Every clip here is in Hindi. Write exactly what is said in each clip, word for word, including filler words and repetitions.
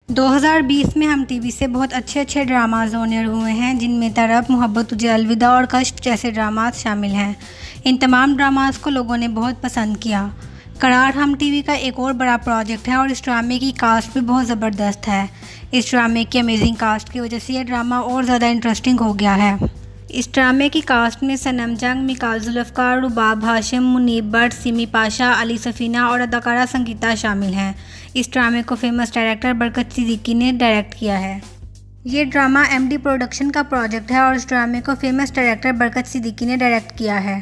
दो हज़ार बीस में हम टीवी से बहुत अच्छे अच्छे ड्रामाज ऑनर हुए हैं, जिनमें तरफ, मोहब्बत तुझे अलविदा और कश्फ जैसे ड्रामाज शामिल हैं। इन तमाम ड्रामाज को लोगों ने बहुत पसंद किया। करार हम टीवी का एक और बड़ा प्रोजेक्ट है और इस ड्रामे की कास्ट भी बहुत ज़बरदस्त है। इस ड्रामे की अमेजिंग कास्ट की वजह से यह ड्रामा और ज़्यादा इंटरेस्टिंग हो गया है। इस ड्रामे की कास्ट में सनम जंग, मिकाल जुल्फ़कार, रुबाब हाशिम, मुनीब भट्ट, सिमी पाशा, अली सफ़ीना और अदाकारा संगीता शामिल हैं। इस ड्रामे को फेमस डायरेक्टर बरकत सिद्दीकी ने डायरेक्ट किया है। ये ड्रामा एमडी प्रोडक्शन का प्रोजेक्ट है और इस ड्रामे को फेमस डायरेक्टर बरकत सिद्दीकी ने डायरेक्ट किया है।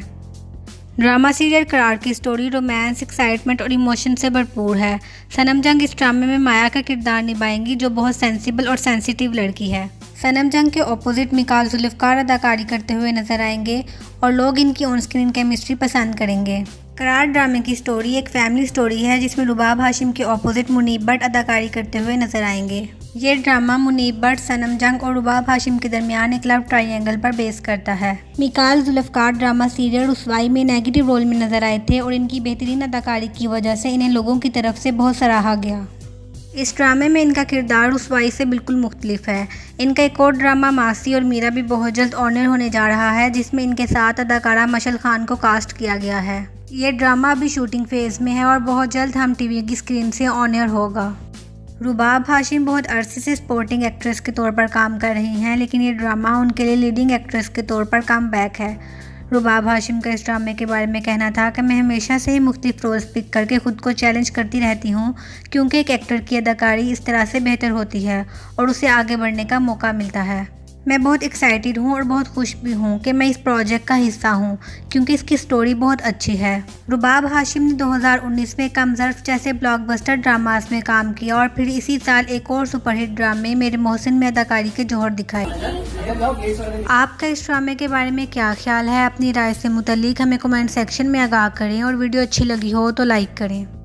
ड्रामा सीरियल करार की स्टोरी रोमांस, एक्साइटमेंट और इमोशन से भरपूर है। सनम जंग इस ड्रामे में माया का किरदार निभाएंगी, जो बहुत सेंसिबल और सेंसिटिव लड़की है। सनम जंग के ऑपोजिट मिकाल जुल्फ़कार अदाकारी करते हुए नजर आएंगे और लोग इनकी ऑन स्क्रीन केमिस्ट्री पसंद करेंगे। करार ड्रामे की स्टोरी एक फैमिली स्टोरी है, जिसमें रुबाब हाशिम के ऑपोजिट मुनीब भट्ट अदाकारी करते हुए नजर आएंगे। ये ड्रामा मुनीब भट्ट, सनम जंग और रुबाब हाशिम के दरमियान एक लव ट्रायंगल पर बेस करता है। मिकाल जुल्फ़कार ड्रामा सीरियल रुसवाई में नेगेटिव रोल में नजर आए थे और इनकी बेहतरीन अदाकारी की वजह से इन्हें लोगों की तरफ से बहुत सराहा गया। इस ड्रामे में इनका किरदार रुसवाई से बिल्कुल मुख्तलिफ है। इनका एक और ड्रामा मासी और मीरा भी बहुत जल्द ऑनर होने जा रहा है, जिसमें इनके साथ अदाकारा मशल खान को कास्ट किया गया है। ये ड्रामा अभी शूटिंग फेज़ में है और बहुत जल्द हम टीवी की स्क्रीन से ऑनर होगा। रुबाब हाशिम बहुत अरसे से सपोर्टिंग एक्ट्रेस के तौर पर काम कर रही हैं, लेकिन ये ड्रामा उनके लिए लीडिंग एक्ट्रेस के तौर पर कम बैक है। रुबाब हाशिम का इस ड्रामे के बारे में कहना था कि मैं हमेशा से ही मुख्तलिफ रोल्स पिक करके ख़ुद को चैलेंज करती रहती हूँ, क्योंकि एक एक्टर की अदाकारी इस तरह से बेहतर होती है और उसे आगे बढ़ने का मौका मिलता है। मैं बहुत एक्साइटेड हूँ और बहुत खुश भी हूँ कि मैं इस प्रोजेक्ट का हिस्सा हूँ, क्योंकि इसकी स्टोरी बहुत अच्छी है। रुबाब हाशिम ने दो हज़ार उन्नीस में कम ज़र्फ़ जैसे ब्लॉकबस्टर ड्रामास में काम किया और फिर इसी साल एक और सुपरहिट ड्रामे मेरे मोहसिन में अदाकारी के जौहर दिखाए। आपका इस ड्रामे के बारे में क्या ख्याल है? अपनी राय से मुतल्लिक हमें कमेंट सेक्शन में आगाह करें और वीडियो अच्छी लगी हो तो लाइक करें।